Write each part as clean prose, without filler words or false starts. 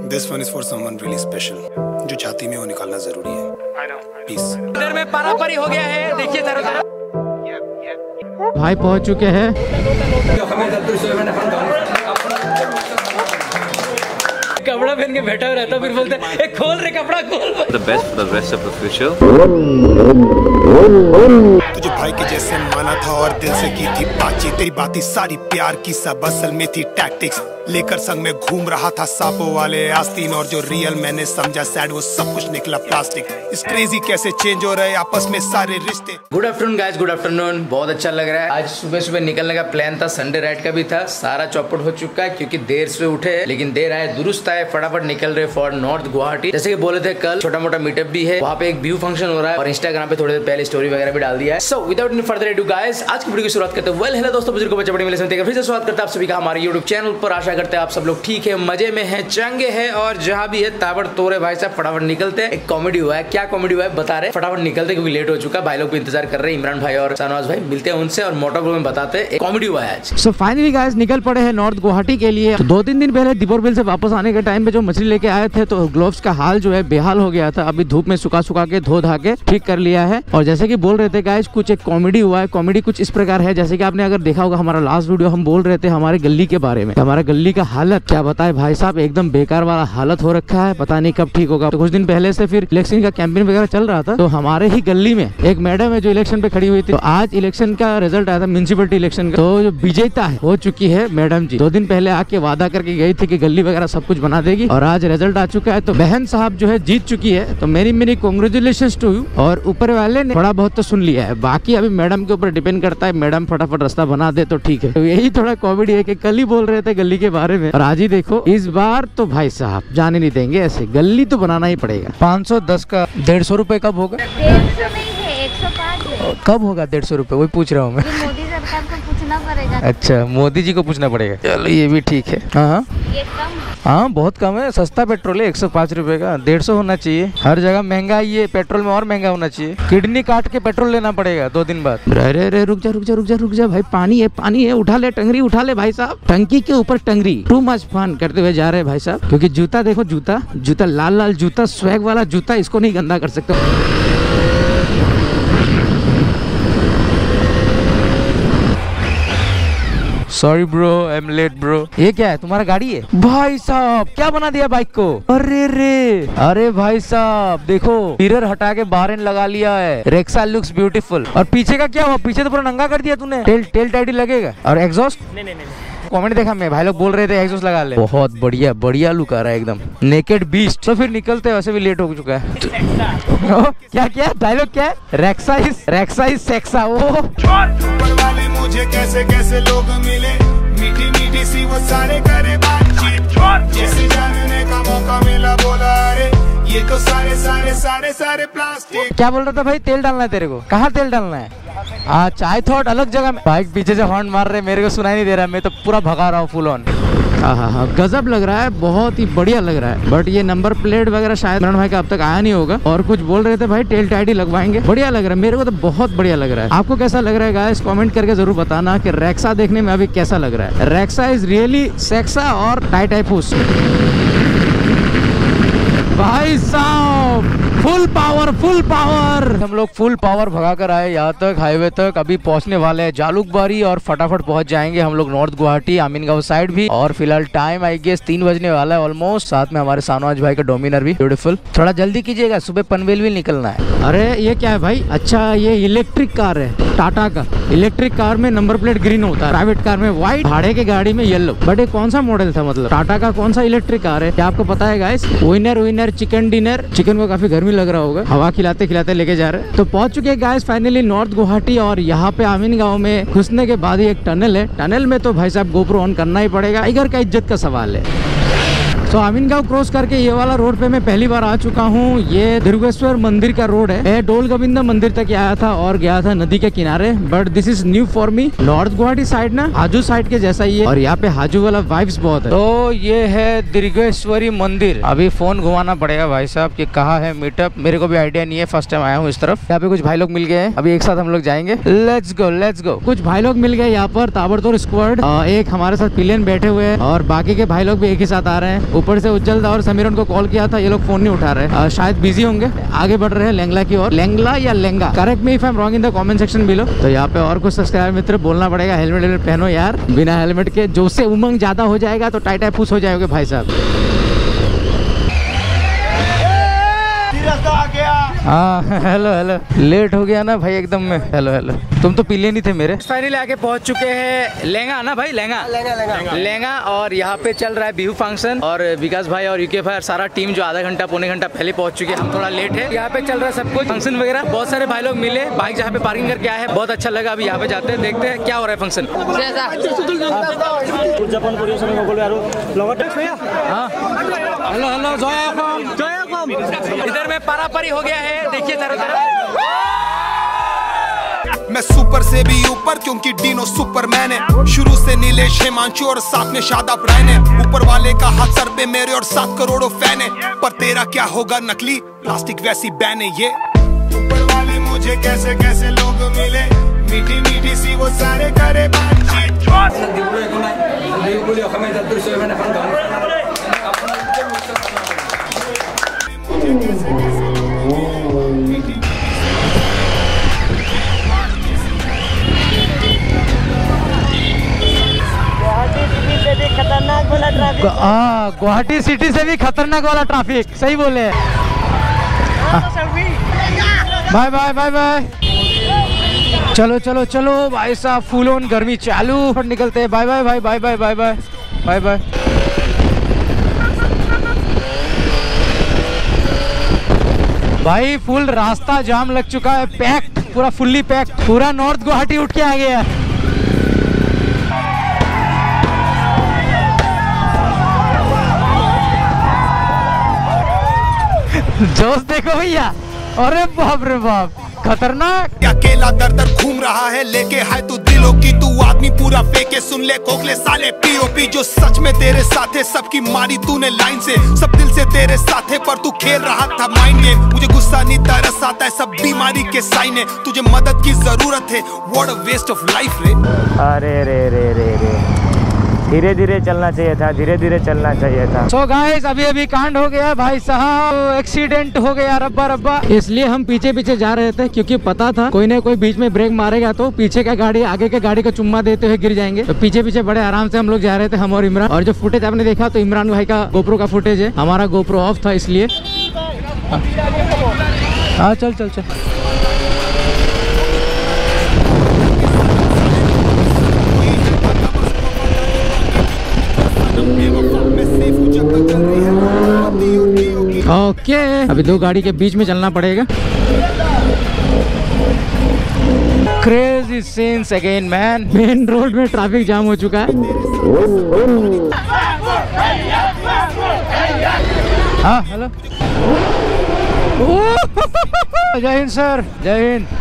This one is for someone really special. जो छाती में वो निकालना जरूरी है. Peace. इधर में पारापारी हो गया है, देखिए तरह तरह भाई पहुंच चुके हैं। कपड़ा पहन के बैठा रहता, फिर बोलते हैं खोल रे कपड़ा खोल। The best for the rest of the future. तुझे भाई के जैसे माना था और दिल से की थी बातचीत, तेरी बातें सारी प्यार की सब असल में थी टैक्टिक्स। लेकर संग में घूम रहा था सांपों वाले आस्तीन, और जो रियल मैंने समझा सैड वो सब कुछ निकला प्लास्टिक। इस क्रेजी कैसे चेंज हो रहे आपस में सारे रिश्ते। Good afternoon guys, good afternoon. बहुत अच्छा लग रहा है। आज सुबह सुबह निकलने का प्लान था, संडे राइड का भी था, सारा चौपट हो चुका है क्योंकि देर से उठे हैं, लेकिन देर आए दुरुस्त आए, फटाफट निकल रहे फॉर नॉर्थ गुवाहाटी। जैसे कि बोले थे कल छोटा मोटा मीटअप भी है, वहाँ पे एक व्यू फंक्शन हो रहा है और इंस्टाग्राम पे थोड़ी देर पहले स्टोरी वगैरह भी डाल दिया है। So without any further ado guys, आज की वीडियो की शुरुआत करते हैं। वेल हेलो दोस्तों, बुजुर्गों बच्चे बड़े मिले फिर से स्वागत करते हैं आप सभी का हमारे यूट्यूब चैनल पर। आशा करते हैं आप सब लोग ठीक है, मजे में है, चंगे हैं, और जहाँ भी है ताबड़ तोड़े भाई साहब फटाफट निकलते हैं। एक कॉमेडी हुआ है, क्या कॉमेडी हुआ है बता रहे, फटाफट निकलते क्योंकि लेट हो चुका। भाई लोग भी इंतजार कर रहे हैं, इमरान भाई और शाहनवाज भाई, मिलते हैं उनसे और मोटो में बताते हैं एक कॉमेडी हुआ है आज। सो फाइनली गाइस निकल पड़े हैं नॉर्थ गुवाहाटी के लिए। तो 2-3 दिन पहले दीपोर बिल से वापस आने के टाइम पे जो मछली लेके आए थे, तो ग्लोव्स का हाल जो है बेहाल हो गया था। अभी धूप में सुखा सुखा के धो धा के ठीक कर लिया है। और जैसे कि बोल रहे थे गाइस, कुछ एक कॉमेडी हुआ है। कॉमेडी कुछ इस प्रकार है, जैसे कि आपने अगर देखा होगा हमारा लास्ट वीडियो, हम बोल रहे थे हमारे गली के बारे में। हमारा गली का हालत क्या बताए भाई साहब, एकदम बेकार वाला हालत हो रखा है, पता नहीं कब ठीक होगा। तो कुछ दिन पहले से फिर इलेक्शन का कैंपेन वगैरह चल रहा था, तो हमारे ही गली में एक मैडम है जो इलेक्शन पे खड़ी हुई थी। तो आज इलेक्शन का रिजल्ट आया था, म्युनिसिपलिटी इलेक्शन का। तो जो विजेता हो चुकी है मैडम जी, 2 दिन पहले आके वादा करके गई थी कि गली वगैरह सब कुछ बना देगी, और आज रिजल्ट आ चुका है। तो बहन साहब जो है जीत चुकी है, तो मेरी कांग्रेचुलेशंस टू यू। और ऊपर वाले ने थोड़ा बहुत तो सुन लिया है, बाकी अभी मैडम के ऊपर डिपेंड करता है। मैडम फटाफट रास्ता बना दे तो ठीक है। तो यही थोड़ा कॉमेडी है कि कल ही बोल रहे थे गली के बारे में, और आज ही देखो इस बार तो भाई साहब जाने नहीं देंगे, ऐसे गली तो बनाना ही पड़ेगा। 510 का 150 रुपए कब होगा? 150 नहीं है, 105 है। कब होगा 150 रुपए? वही पूछ रहा हूँ मैं। मोदी सरकार को पूछना पड़ेगा। अच्छा, मोदी जी को पूछना पड़ेगा। चलो ये भी ठीक है। हाँ ये कम, हाँ बहुत कम है, सस्ता पेट्रोल है 105 रुपए का। 150 होना चाहिए, हर जगह महंगा ही है, पेट्रोल में और महंगा होना चाहिए। किडनी काट के पेट्रोल लेना पड़ेगा 2 दिन बाद। रे रुक जा भाई, पानी है, उठा ले टंगरी, उठा ले भाई साहब, टंकी के ऊपर टंगरी। टू मच फन करते हुए जा रहे हैं भाई साहब, क्योंकि जूता देखो, जूता लाल जूता, स्वैग वाला जूता, इसको नहीं गंदा कर सकते। Sorry bro, I am late bro. ये क्या है, तुम्हारा गाड़ी है? भाई साहब क्या बना दिया बाइक को? अरे भाई साहब देखो, मिरर हटा के बाहर लगा लिया है। Rexa looks beautiful. और पीछे का क्या हुआ? पीछे तो पूरा नंगा कर दिया तूने। टेल टाइडी लगेगा। और एग्जॉस्ट? नहीं। कमेंट देखा मैं, भाई लोग बोल रहे थे एग्जॉस्ट लगा ले। बहुत बढ़िया लुक आ रहा है एकदम, नेकेड बीस्ट। तो फिर निकलते हैं, वैसे भी लेट हो चुका है। क्या डायलॉग क्या है? Rexa is sexa. मुझे कैसे लोग मिले, मीठी सी वो सारे करे बातचीत, जैसे जानने का मौका मिला बोला अरे ये तो सारे प्लास्टिक। क्या बोल रहा था भाई? तेल डालना है तेरे को? कहाँ तेल डालना है? चाय थॉट अलग जगह में। बाइक पीछे से हॉर्न मार रहे, मेरे को सुनाई नहीं दे रहा, मैं तो पूरा भगा रहा हूँ फुल ऑन। हाँ, गजब लग रहा है, बहुत ही बढ़िया लग रहा है। बट ये नंबर प्लेट वगैरह शायद इमरान भाई का अब तक आया नहीं होगा। और कुछ बोल रहे थे भाई टेल टाइडी लगवाएंगे। बढ़िया लग रहा है, मेरे को तो बहुत बढ़िया लग रहा है। आपको कैसा लग रहा है गाइस? कमेंट करके जरूर बताना कि रेक्सा देखने में अभी कैसा लग रहा है। रेक्सा इज रियली सेक्सा और टाइटाइपुस। भाई साहब फुल पावर। हम लोग फुल पावर भगा कर आए यहाँ तक, हाईवे तक। अभी पहुंचने वाले हैं जालुकबारी और फटाफट पहुंच जाएंगे हम लोग नॉर्थ गुवाहाटी, आमीनगांव साइड भी। और फिलहाल टाइम आई गेस 3 बजने वाला है ऑलमोस्ट। साथ में हमारे शाहनवाज भाई का डोमिनर भी ब्यूटीफुल। थोड़ा जल्दी कीजिएगा, सुबह पनवेल भी निकलना है। अरे ये क्या है भाई? अच्छा ये इलेक्ट्रिक कार है टाटा का। इलेक्ट्रिक कार में नंबर प्लेट ग्रीन होता है, प्राइवेट कार में व्हाइट, भाड़े के गाड़ी में येलो। बट ये कौन सा मॉडल था, मतलब टाटा का कौन सा इलेक्ट्रिक कार है? क्या आपको पता है guys? Winner chicken dinner. Chicken को काफी गर्मी लग रहा होगा, हवा खिलाते लेके जा रहे हैं। तो पहुंच चुके हैं गाइस फाइनली नॉर्थ गुवाहाटी। और यहाँ पे आमीनगांव में घुसने के बाद ही एक टनल है। टनल में तो भाई साहब गोप्रो ऑन करना ही पड़ेगा, टाइगर का इज्जत का सवाल है। तो आमीनगांव क्रॉस करके ये वाला रोड पे मैं पहली बार आ चुका हूँ। ये दुर्गेश्वर मंदिर का रोड है। मैं डोल गोविंदा मंदिर तक आया था और गया था नदी के किनारे, but this is new for me. North Guwahati side ना हाजू साइड के जैसा ही है, और यहाँ पे हाजू वाला वाइब्स बहुत है। तो ये है दुर्गेश्वरी मंदिर। अभी फोन घुमाना पड़ेगा भाई साहब कि कहाँ है मीटअप, मेरे को भी आइडिया नहीं है, फर्स्ट टाइम आया हूँ इस तरफ। यहाँ पे कुछ भाई लोग मिल गए हैं, अभी एक साथ हम लोग जाएंगे। Let's go. कुछ भाई लोग मिल गए यहाँ पर, ताबड़तोड़ स्क्वाड। एक हमारे साथ पिलियन बैठे हुए हैं और बाकी के भाई लोग भी एक ही साथ आ रहे हैं। ऊपर से उज्जवल और समीर उनको कॉल किया था, ये लोग फोन नहीं उठा रहे, शायद बिजी होंगे। आगे बढ़ रहे हैं लेंगला की ओर। लेंगला या लेंगा, correct me if I am wrong in the comment section below. तो यहाँ पे और कुछ सब्सक्राइबर मित्र बोलना पड़ेगा, हेलमेट पहनो यार, बिना हेलमेट के जोश से उमंग ज्यादा हो जाएगा तो टाइट पुश हो जाओगे भाई साहब। हाँ हेलो हेलो, लेट हो गया ना भाई एकदम में। हेलो हेलो, तुम तो पीले नहीं थे मेरे। फाइनली आके पहुंच चुके हैं लेंगा ना भाई, लेंगा और यहाँ पे चल रहा है बिहू फंक्शन। और विकास भाई और यूके भाई और सारा टीम जो आधा घंटा पौने घंटा पहले पहुंच चुके हैं, हम थोड़ा लेट है। यहाँ पे चल रहा है सब कुछ फंक्शन वगैरह, बहुत सारे भाई लोग मिले, बाइक जहाँ पे पार्किंग करके आए हैं, बहुत अच्छा लगा। अभी यहाँ पे जाते हैं, देखते हैं क्या हो रहा है फंक्शन। हेलो हेलो, इधर में पारापारी हो गया है, देखिए चारों तरफ। मैं सुपर से भी ऊपर क्योंकि डीनो सुपरमैन है। शुरू से नीलेश हिमांशु और साथ में शादाब रैन है। ऊपर वाले का हाथ सर पे मेरे और 7 करोड़ों फैन है। पर तेरा क्या होगा नकली, प्लास्टिक वैसी बैन है ये। ऊपर वाले मुझे कैसे कैसे लोग मिले, मीठी मीठी सी वो सारे करे बातचीत। गुवाहाटी सिटी से भी खतरनाक वाला ट्रैफिक, सही बोले। बाय बाय बाय बाय, चलो चलो चलो भाई साहब, फुल ऑन गर्मी चालू, निकलते हैं। बाय बाय भाई, bye bye bye bye bye bye. भाई फुल रास्ता जाम लग चुका है, पैक्ड, पूरा फुल्ली पैक्ड, पूरा नॉर्थ गुवाहाटी उठ के आ गया। जोश देखो भैया, अरे बाप रे बाप, खतरनाक। अकेला दर दर घूम रहा है लेके है तू दिलों की, तू आदमी पूरा फेंके, सुन ले खोखले साले पीओपी। जो सच में तेरे साथ है, सबकी मारी तूने लाइन से, सब दिल से तेरे साथ है, पर तू खेल रहा था माइंड गेम। मुझे गुस्सा नहीं तरस आता है, सब बीमारी के साइन है, तुझे मदद की जरूरत है, what a waste of life रे। अरे रे रे रे रे, धीरे धीरे चलना चाहिए था, धीरे धीरे चलना चाहिए था। सो गाइस, अभी अभी कांड हो गया भाई साहब, एक्सीडेंट हो गया रब्बा रब्बा। इसलिए हम पीछे पीछे जा रहे थे, क्योंकि पता था कोई ना कोई बीच में ब्रेक मारेगा तो पीछे का गाड़ी आगे के गाड़ी को चुम्मा देते हुए गिर जाएंगे। तो पीछे पीछे बड़े आराम से हम लोग जा रहे थे, हम और इमरान। और जो फुटेज आपने देखा तो इमरान भाई का गोप्रो का फुटेज है, हमारा गोप्रो ऑफ था इसलिए। हाँ चल चल चल। ओके, अभी 2 गाड़ी के बीच में चलना पड़ेगा। Crazy scenes again man, main road में ट्रैफिक जाम हो चुका है। हाँ हेलो, जय हिंद सर, जय हिंद।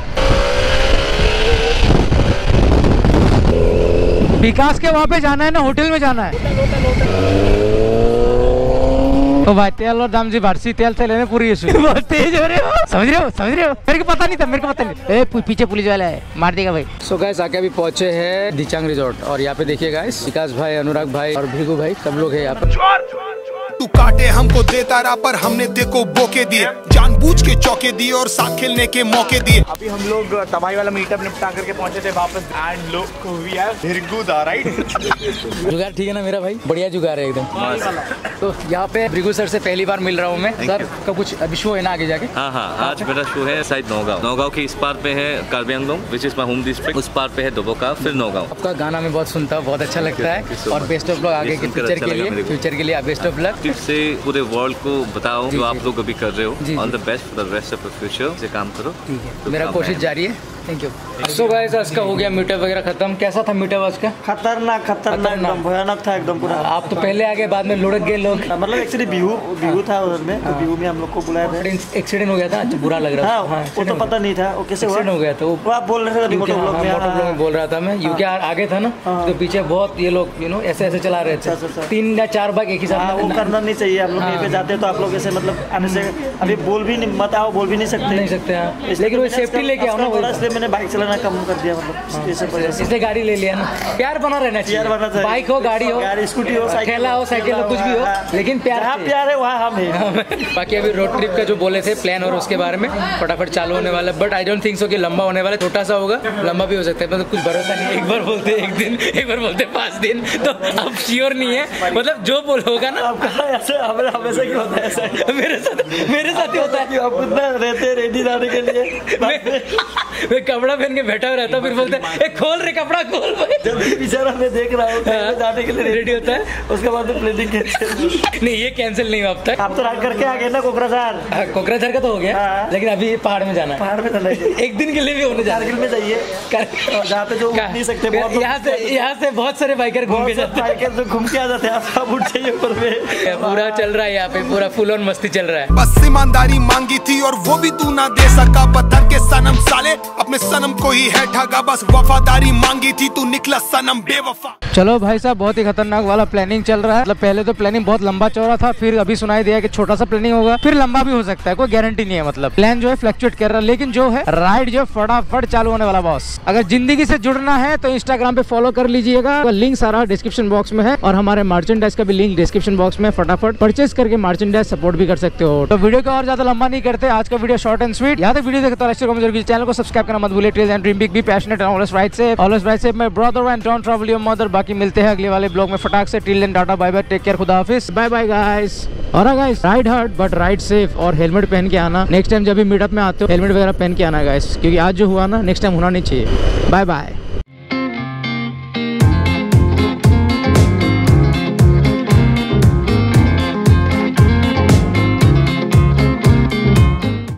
विकास के वहाँ पे जाना है ना, होटल में जाना है। तो भाई तेल और दाम जी भारती तेल थे लेने पूरी बहुत तेज हो रहे हो, समझ रहे हो समझ रहे हो। मेरे को पता नहीं था, मेरे को पता नहीं। ए पीछे पुलिस वाला है, मार देगा भाई। सो गाइस, आके अभी पहुंचे हैं दिचांग रिजॉर्ट, और यहाँ पे देखिए गाइस, विकास भाई, अनुराग भाई और भीगू भाई, सब लोग है यहाँ पे। तू काटे हमको देता रहा, पर हमने देखो बोके दिए, जानबूझ के चौके दिए और साथ खेलने के मौके दिए। अभी हम लोग तबाही वाला मीटअप निपटा करके पहुंचे थे वापस, and look we are very good, right. Jugaad ठीक है ना मेरा भाई, बढ़िया जुगाड़ है एकदम। तो यहाँ पे भृगु सर से पहली बार मिल रहा हूँ मैं। सर का कुछ अभी शो है ना आगे जाके? हाँ हाँ, आज मेरा शो है साइड नौगांव के इस पार पे है Karbi Anglong, which is my home district, उस पार पे है दोबोका, फिर नौगांव। आपका गाना मैं बहुत सुनता हूँ, बहुत अच्छा लगता है, और बेस्ट ऑफ लक आगे के फ्यूचर के लिए बेस्ट ऑफ लक। से पूरे वर्ल्ड को बताओ जो आप लोग अभी कर रहे हो, all the best for the rest of the future, से काम करो। ठीक है, मेरा कोशिश जारी है। Thank you. सो गाइस, आज का हो गया मीटअप वगैरह खत्म। कैसा था मीटअप आज का? खतरनाक एकदम भयानक था एकदम पूरा। आप तो पहले आगे, बाद में लुढ़क गए लोग। मतलब एक्चुअली बिहू था उधर में, तो बिहू में हम लोग को बुलाया था। एक्सीडेंट हो गया था, बुरा लग रहा था। वो तो पता नहीं था वो कैसे हो गया था। वो आप बोल रहे थे मोटो ब्लॉग में बोल रहा था मैं, यूके आगे था ना, तो पीछे बहुत ये लोग ऐसे ऐसे चला रहे थे, 3 या 4 बाइक एक ही साथ। वो करना नहीं चाहिए, हम लोग कहीं पे जाते तो आप लोग ऐसे मतलब आने से अभी बोल भी नहीं, मत आओ बोल भी नहीं सकते हैं, लेकिन वो सेफ्टी लेके आओ ना, इसलिए मैंने बाइक चलाना कम कर दिया। मतलब इसलिए गाड़ी ले लिया ना। प्यार बना रहना चाहिए, बाइक हो, गाड़ी हो, स्कूटी हो, खेला हो, साइकिल हो, कुछ भी हो, लेकिन प्यार है वहाँ हम है। बाकी अभी रोड ट्रिप का जो बोले थे प्लान और उसके बारे में फटाफट चालू होने वाला है, but I don't think so कि लंबा होने वाला है, छोटा सा होगा, लंबा भी हो सकता है, मतलब कुछ भरोसा नहीं है। एक बार बोलते 1 दिन, एक बार बोलते 5 दिन, तो अब श्योर नहीं है, मतलब जो बोल होगा ना। हमेशा क्यों होता है ऐसा? मेरे साथ ही होता है। आप कितना रहते रेडी जाने के लिए, मैं कपड़ा पहन के बैठा रहता हूँ, फिर बोलते हैं खोल रे कपड़ा खोल। जब बेचारा मैं देख रहा हूँ जाने के लिए रेडी होता है, उसके बाद प्लानिंग नहीं ये कैंसिल नहीं हुआ अब तक। आप तो रात करके आ गए ना कोकराझार। कोकराझार का तो हो गया, लेकिन अभी पहाड़ में जाना है। पहाड़ में चला है 1 दिन के लिए भी होने जा रहा है। में जाइए जहाँ पे जो नहीं सकते, यहाँ से बहुत सारे बाइकर घूम के जाते हैं, बाइकर तो घूम के आ जाते हैं, आप उठ जाइए ऊपर में। पूरा चल रहा है यहाँ पे, पूरा फुल ऑन मस्ती चल रहा है। बस ईमानदारी मांगी थी और वो भी तू ना दे सका, पत्थर के सनम साले अपने सनम को ही है ठगा, बस वफादारी मांगी थी तू निकला सनम बेवफा। चलो भाई साहब, बहुत ही खतरनाक वाला प्लानिंग चल रहा है। मतलब पहले तो प्लानिंग बहुत लंबा चौड़ा था, फिर अभी सुनाई दिया कि छोटा सा प्लानिंग होगा, फिर लंबा भी हो सकता है, कोई गारंटी नहीं है। मतलब प्लान जो है फ्लक्चुएट कर रहा है, लेकिन जो है राइड जो फटाफट चालू होने वाला बॉस। अगर जिंदगी से जुड़ना है तो इंस्टाग्राम पे फॉलो कर लीजिएगा, लिंक सारा डिस्क्रिप्शन बॉक्स में है, और हमारे मर्चेंडाइज का भी लिंक डिस्क्रिप्शन बॉक्स में, फटाफट परचेज करके मर्चेंडाइज सपोर्ट भी कर सकते हो। तो वीडियो को और ज्यादा लंबा नहीं करते, आज का वीडियो शॉर्ट एंड स्वीट। यहाँ तक वीडियो देखते हो चैनल को सब्सक्राइब करना मत भूलिए। Dream big, be passionate, always ride safe my brother and don't trouble your mother. बाकी मिलते हैं अगले वाले ब्लॉग में फटाक से। Till then tata bye bye, take care, खुदा हाफिज, बाय बाय गाइस। और guys ride hard but ride safe, और हेलमेट पहन के आना। नेक्स्ट टाइम जब भी मीटअप में आते हो हेलमेट वगैरह पहन के आना गाइस, क्योंकि आज जो हुआ ना नेक्स्ट टाइम होना नहीं चाहिए। Bye bye.